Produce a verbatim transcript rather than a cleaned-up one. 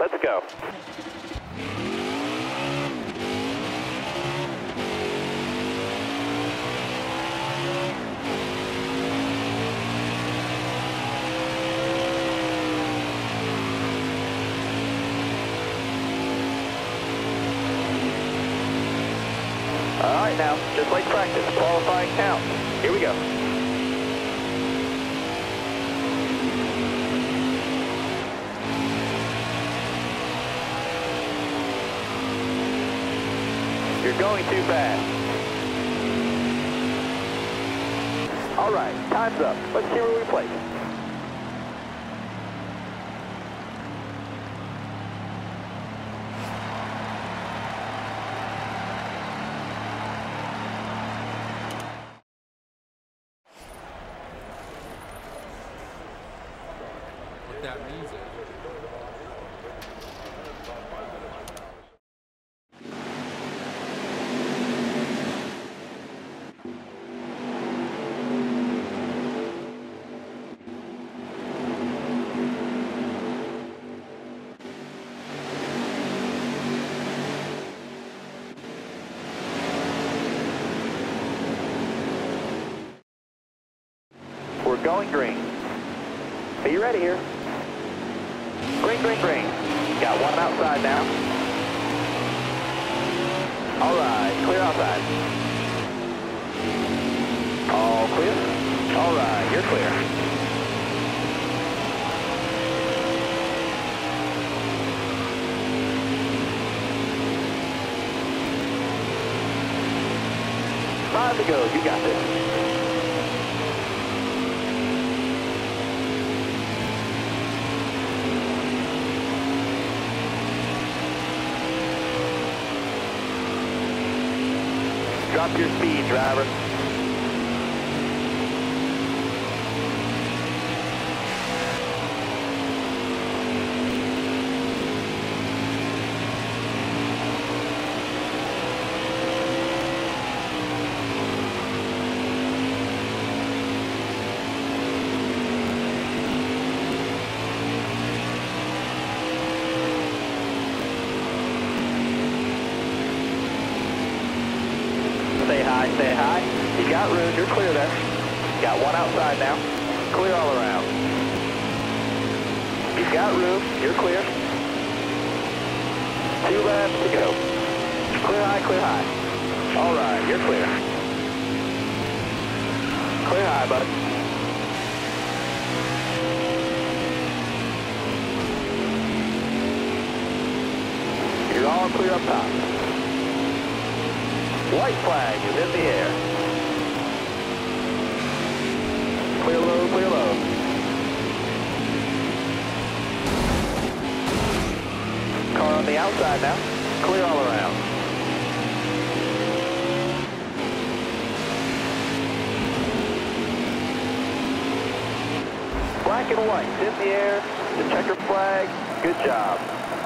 let's go. All right now, just like practice, qualifying count. Here we go. You're going too fast. All right, time's up. Let's see where we place. What that means is we're going green. Are you ready here? Green, green, green. Got one outside now. All right, clear outside. All clear. All right, you're clear. Five to go, you got this. Drop your speed, driver. Stay high, stay high. You got room, you're clear there. Got one outside now. Clear all around. You've got room, you're clear. Two laps to go. Clear high, clear high. All right, you're clear. Clear high, buddy. You're all clear up top. White flag is in the air. Clear low, clear low. Car on the outside now. Clear all around. Black and white in the air. The checker flag. Good job.